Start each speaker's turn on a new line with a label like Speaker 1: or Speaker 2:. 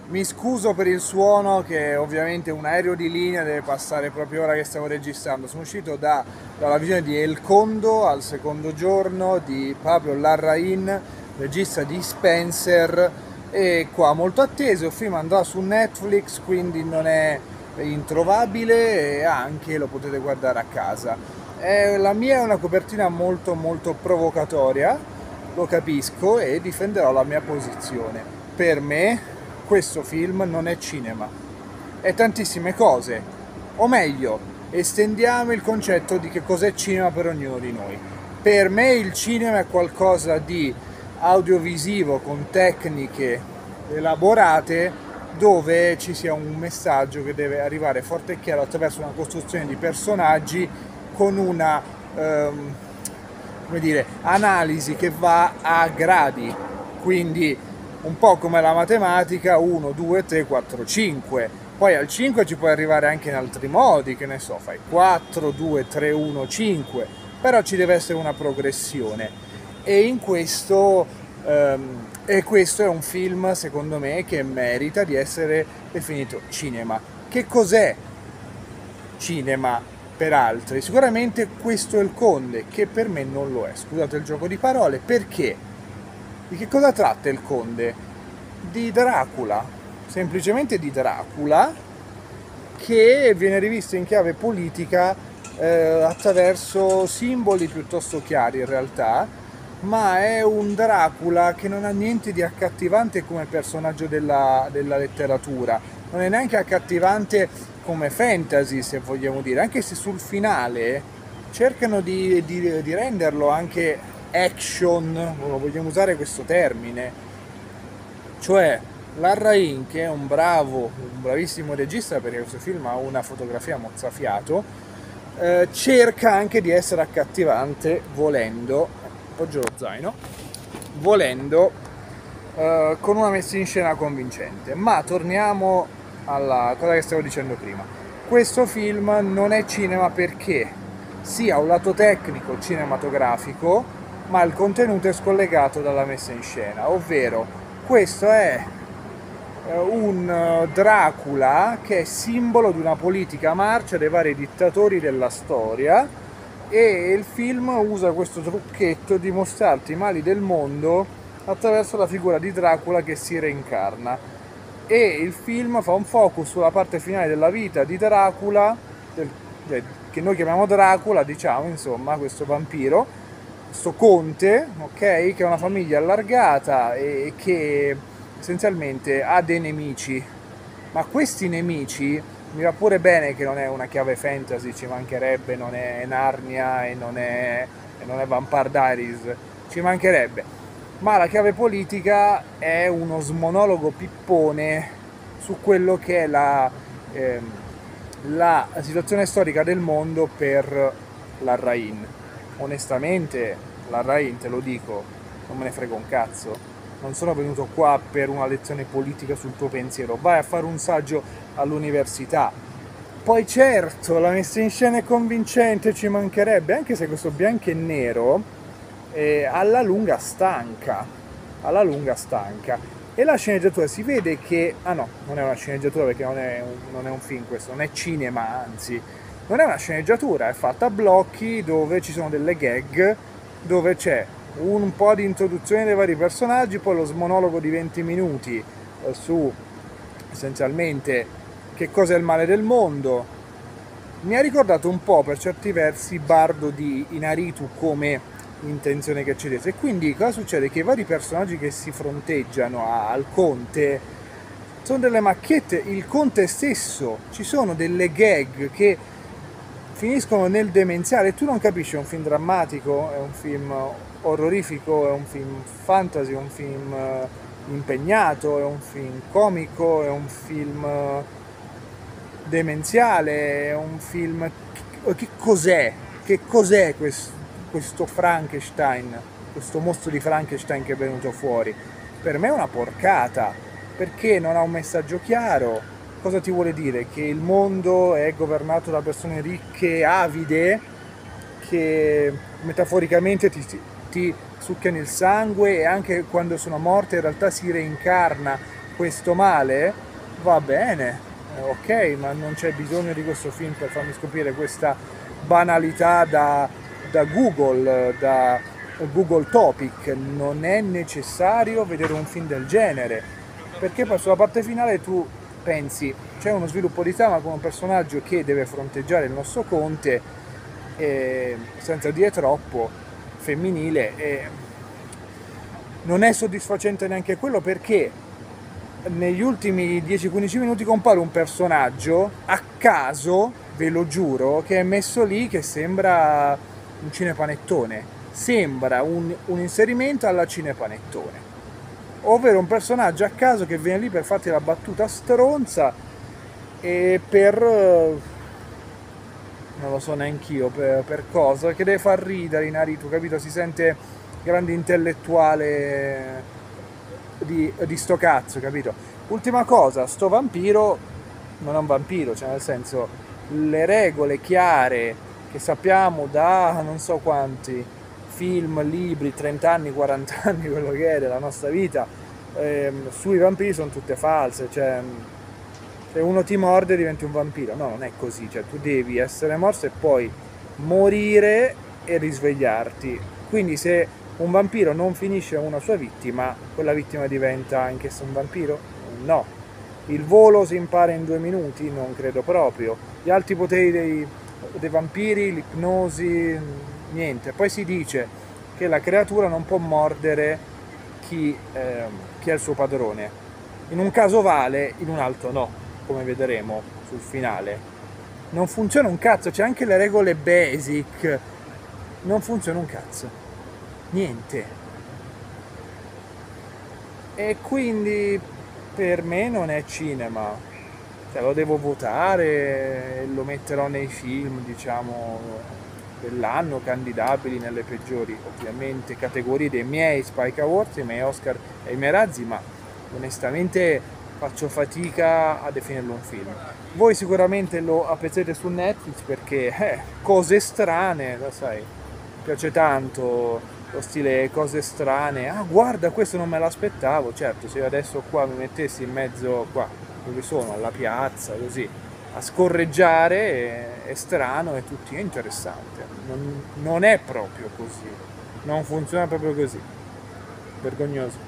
Speaker 1: Mi scuso per il suono, che ovviamente un aereo di linea deve passare proprio ora che stiamo registrando. Sono uscito dalla visione di El Condo al secondo giorno di Pablo Larraín, regista di Spencer, e qua molto atteso. Il film andrà su Netflix, quindi non è introvabile e anche lo potete guardare a casa. La mia è una copertina molto molto provocatoria, lo capisco e difenderò la mia posizione. Per me questo film non è cinema, è tantissime cose, o meglio, estendiamo il concetto di che cos'è cinema per ognuno di noi. Per me il cinema è qualcosa di audiovisivo con tecniche elaborate dove ci sia un messaggio che deve arrivare forte e chiaro attraverso una costruzione di personaggi con una come dire, analisi che va a gradi, quindi un po' come la matematica, 1, 2, 3, 4, 5. Poi al 5 ci puoi arrivare anche in altri modi, che ne so, fai 4, 2, 3, 1, 5, però ci deve essere una progressione. E in questo, e questo è un film, secondo me, che merita di essere definito cinema. Che cos'è cinema per altri? Sicuramente questo è il Conde, che per me non lo è. Scusate il gioco di parole, perché? Di che cosa tratta il Conde? Di Dracula, semplicemente di Dracula, che viene rivisto in chiave politica attraverso simboli piuttosto chiari in realtà, ma è un Dracula che non ha niente di accattivante come personaggio della letteratura, non è neanche accattivante come fantasy, se vogliamo dire, anche se sul finale cercano di renderlo anche action, vogliamo usare questo termine, cioè Larraín, che è un bravissimo regista, perché questo film ha una fotografia mozzafiato, cerca anche di essere accattivante volendo, appoggio lo zaino, volendo, con una messa in scena convincente. Ma torniamo alla cosa che stavo dicendo prima. Questo film non è cinema perché sì, ha un lato tecnico cinematografico, ma il contenuto è scollegato dalla messa in scena, ovvero questo è un Dracula che è simbolo di una politica marcia dei vari dittatori della storia, e il film usa questo trucchetto di mostrarti i mali del mondo attraverso la figura di Dracula che si reincarna, e il film fa un focus sulla parte finale della vita di Dracula, che noi chiamiamo Dracula, diciamo, insomma, questo vampiro, questo conte, ok, che ha una famiglia allargata e che essenzialmente ha dei nemici, ma questi nemici, mi va pure bene che non è una chiave fantasy, ci mancherebbe, non è Narnia e non è Vampire Diaries, ci mancherebbe, ma la chiave politica è uno monologo pippone su quello che è la situazione storica del mondo per Larraín. Onestamente, Larraín, te lo dico, non me ne frega un cazzo. Non sono venuto qua per una lezione politica sul tuo pensiero, vai a fare un saggio all'università. Poi certo, la messa in scena è convincente, ci mancherebbe, anche se questo bianco e nero alla lunga stanca, alla lunga stanca. E la sceneggiatura si vede che, ah no, non è una sceneggiatura perché non è un film questo, non è cinema, anzi, non è una sceneggiatura, è fatta a blocchi dove ci sono delle gag, dove c'è un po' di introduzione dei vari personaggi, poi lo monologo di 20 minuti su essenzialmente che cos'è il male del mondo. Mi ha ricordato un po' per certi versi Bardo di Inaritu come intenzione che c'è dietro, e quindi cosa succede? Che i vari personaggi che si fronteggiano al conte sono delle macchiette, il conte stesso, ci sono delle gag che finiscono nel demenziale, tu non capisci, è un film drammatico, è un film orrorifico, è un film fantasy, è un film impegnato, è un film comico, è un film demenziale, è un film... Che cos'è? Che cos'è questo Frankenstein, questo mostro di Frankenstein che è venuto fuori? Per me è una porcata, perché non ha un messaggio chiaro. Cosa ti vuole dire? Che il mondo è governato da persone ricche, avide, che metaforicamente ti succhiano il sangue, e anche quando sono morte in realtà si reincarna questo male, va bene, ok, ma non c'è bisogno di questo film per farmi scoprire questa banalità da Google, da Google Topic. Non è necessario vedere un film del genere, perché poi sulla parte finale tu pensi, c'è uno sviluppo di trama con un personaggio che deve fronteggiare il nostro conte, senza dire troppo, femminile, e non è soddisfacente neanche quello, perché negli ultimi 10-15 minuti compare un personaggio a caso, ve lo giuro, che è messo lì che sembra un cinepanettone, sembra un inserimento alla cinepanettone, ovvero un personaggio a caso che viene lì per farti la battuta stronza e per non lo so neanch'io per cosa, che deve far ridere Inaritu, capito? Si sente grande intellettuale di sto cazzo, capito? Ultima cosa, sto vampiro non è un vampiro, cioè nel senso, le regole chiare che sappiamo da non so quanti film, libri, 30 anni, 40 anni, quello che è della nostra vita, sui vampiri sono tutte false, cioè se uno ti morde diventi un vampiro. No, non è così, cioè tu devi essere morso e poi morire e risvegliarti. Quindi se un vampiro non finisce una sua vittima, quella vittima diventa anch'essa un vampiro? No. Il volo si impara in 2 minuti? Non credo proprio. Gli altri poteri dei vampiri, l'ipnosi, niente. Poi si dice che la creatura non può mordere chi è il suo padrone. In un caso vale, in un altro no, come vedremo sul finale. Non funziona un cazzo, c'è anche le regole basic, non funziona un cazzo, niente. E quindi per me non è cinema, cioè lo devo votare e lo metterò nei film, diciamo, dell'anno, candidabili nelle peggiori, ovviamente, categorie dei miei Spike Awards, i miei Oscar e i miei razzi, ma onestamente faccio fatica a definirlo un film. Voi sicuramente lo apprezzate su Netflix perché cose strane, lo sai, mi piace tanto lo stile cose strane. Ah, guarda, questo non me l'aspettavo. Certo, se io adesso qua mi mettessi in mezzo qua, dove sono, alla piazza, così, a scorreggiare, è strano e tutti è interessante. Non è proprio così, non funziona proprio così. Vergognoso.